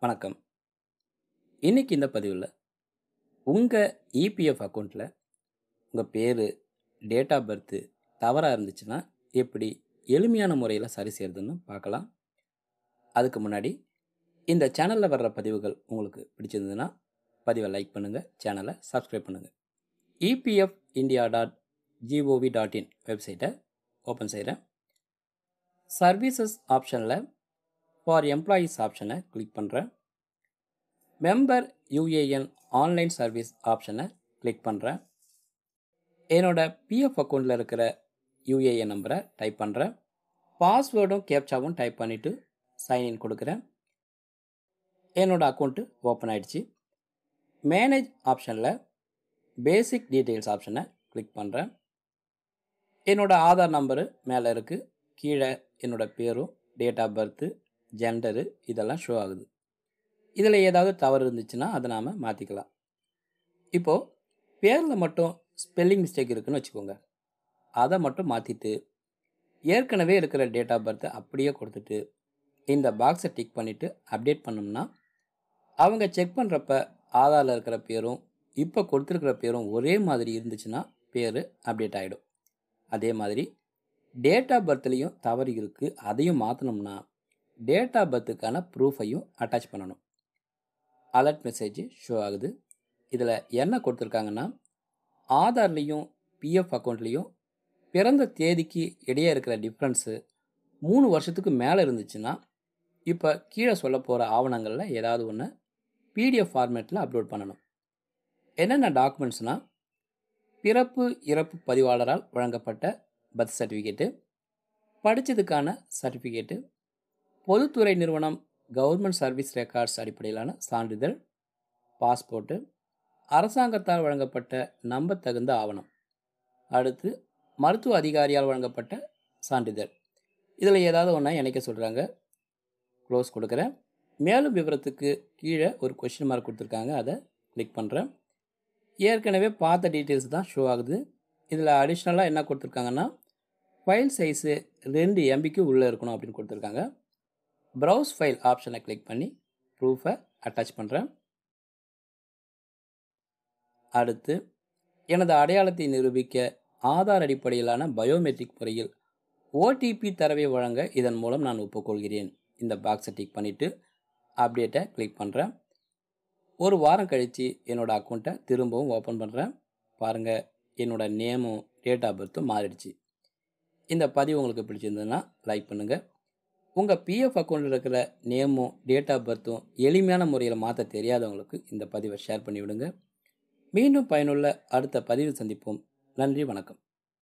வணக்கம். இன்னைக்கு இந்த பதிவில் உங்கள் இபிஎஃப் அக்கௌண்ட்டில் உங்கள் பேர், டேட் ஆஃப் பர்த்து தவறாக இருந்துச்சுன்னா எப்படி எளிமையான முறையில் சரி செய்யறதுன்னு பார்க்கலாம். அதுக்கு முன்னாடி இந்த சேனலில் வர்ற பதிவுகள் உங்களுக்கு பிடிச்சிருந்ததுன்னா பதிவை லைக் பண்ணுங்கள், சேனலை சப்ஸ்கிரைப் பண்ணுங்கள். epfindia.gov.in வெப்சைட்டை ஓப்பன் செய்கிறேன். சர்வீசஸ் ஆப்ஷனில் ஃபார் எம்ப்ளாயீஸ் ஆப்ஷனை கிளிக் பண்ணுறேன். மெம்பர் யூஏஎன் ஆன்லைன் சர்வீஸ் ஆப்ஷனை கிளிக் பண்ணுறேன். என்னோட பிஎஃப் அக்கௌண்ட்டில் இருக்கிற யூஏஎன் நம்பரை டைப் பண்ணுறேன். பாஸ்வேர்டும் கேப்சாவும் டைப் பண்ணிவிட்டு சைன்இன் கொடுக்குறேன். என்னோடய அக்கௌண்ட்டு ஓப்பன் ஆகிடுச்சு. மேனேஜ் ஆப்ஷனில் பேசிக் டீட்டெயில்ஸ் ஆப்ஷனை கிளிக் பண்ணுறேன். என்னோடய ஆதார் நம்பரு மேலே இருக்குது. கீழே என்னோடய பேரும், டேட் ஆஃப் பர்த்து, ஜெண்டரு இதெல்லாம் ஷோ ஆகுது. இதில் ஏதாவது தவறு இருந்துச்சுன்னா அதை நாம் மாற்றிக்கலாம். இப்போது பேரில் மட்டும் ஸ்பெல்லிங் மிஸ்டேக் இருக்குதுன்னு வச்சுக்கோங்க. அதை மட்டும் மாற்றிட்டு ஏற்கனவே இருக்கிற டேட் ஆஃப் பர்த்தை அப்படியே கொடுத்துட்டு இந்த பாக்ஸை டிக் பண்ணிவிட்டு அப்டேட் பண்ணோம்னா அவங்க செக் பண்ணுறப்ப ஆதாரில் இருக்கிற பேரும் இப்போ கொடுத்துருக்கிற பேரும் ஒரே மாதிரி இருந்துச்சுன்னா பேர் அப்டேட் ஆகிடும். அதே மாதிரி டேட் ஆஃப் பர்த்லேயும் தவறு இருக்குது, அதையும் மாற்றினோம்னா டேட் ஆஃப் பர்த்துக்கான ப்ரூஃபையும் அட்டாச் பண்ணணும். அலர்ட் மெசேஜ் ஷோ ஆகுது. இதில் என்ன கொடுத்துருக்காங்கன்னா, ஆதார்லேயும் பிஎஃப் அக்கௌண்ட்லேயும் பிறந்த தேதிக்கு இடையே இருக்கிற டிஃப்ரென்ஸு 3 வருஷத்துக்கு மேலே இருந்துச்சுன்னா இப்போ கீழே சொல்ல போகிற ஆவணங்களில் ஏதாவது ஒன்று பிடிஎஃப் ஃபார்மேட்டில் அப்லோட் பண்ணணும். என்னென்ன டாக்குமெண்ட்ஸ்னால், பிறப்பு இறப்பு பதிவாளரால் வழங்கப்பட்ட பர்த் சர்டிஃபிகேட்டு, படித்ததுக்கான சர்டிஃபிகேட்டு, பொதுத்துறை நிறுவனம் கவர்மெண்ட் சர்வீஸ் ரெக்கார்ட்ஸ் அடிப்படையிலான சான்றிதழ், பாஸ்போர்ட்டு, அரசாங்கத்தால் வழங்கப்பட்ட நம்பத்தகுந்த ஆவணம், அடுத்து மருத்துவ அதிகாரியால் வழங்கப்பட்ட சான்றிதழ். இதில் ஏதாவது ஒன்றா இணைக்க சொல்கிறாங்க. க்ளோஸ் கொடுக்குறேன். மேலும் விவரத்துக்கு கீழே ஒரு கொஸ்டின் மார்க் கொடுத்துருக்காங்க, அதை கிளிக் பண்ணுறேன். ஏற்கனவே பார்த்த டீட்டெயில்ஸ் தான் ஷோ ஆகுது. இதில் அடிஷ்னலாக என்ன கொடுத்துருக்காங்கன்னா, ஃபைல் சைஸு 2 MBக்கு உள்ளே இருக்கணும் அப்படின்னு கொடுத்துருக்காங்க. ப்ரௌஸ் ஃபைல் ஆப்ஷனை கிளிக் பண்ணி ப்ரூஃபை அட்டாச் பண்ணுறேன். அடுத்து எனது அடையாளத்தை நிரூபிக்க ஆதார் அடிப்படையிலான பயோமெட்ரிக் முறையில் ஓடிபி தரவை வழங்க இதன் மூலம் நான் ஒப்புக்கொள்கிறேன். இந்த பாக்ஸை டிக் பண்ணிவிட்டு அப்டேட்டை கிளிக் பண்ணுறேன். ஒரு வாரம் கழித்து என்னோடய அக்கௌண்ட்டை திரும்பவும் ஓப்பன் பண்ணுறேன். பாருங்கள், என்னோடய நேமும் டேட் ஆஃப் பர்த்தும் மாறிடுச்சு. இந்த பதிவு உங்களுக்கு பிடிச்சிருந்ததுன்னா லைக் பண்ணுங்கள். உங்கள் பிஎஃப் அக்கௌண்ட்டில் இருக்கிற நேமும் டேட் ஆஃப் பர்த்தும் எளிமையான முறையில் மாற்ற தெரியாதவங்களுக்கு இந்த பதிவை ஷேர் பண்ணிவிடுங்க. மீண்டும் பயனுள்ள அடுத்த பதிவு சந்திப்போம். நன்றி, வணக்கம்.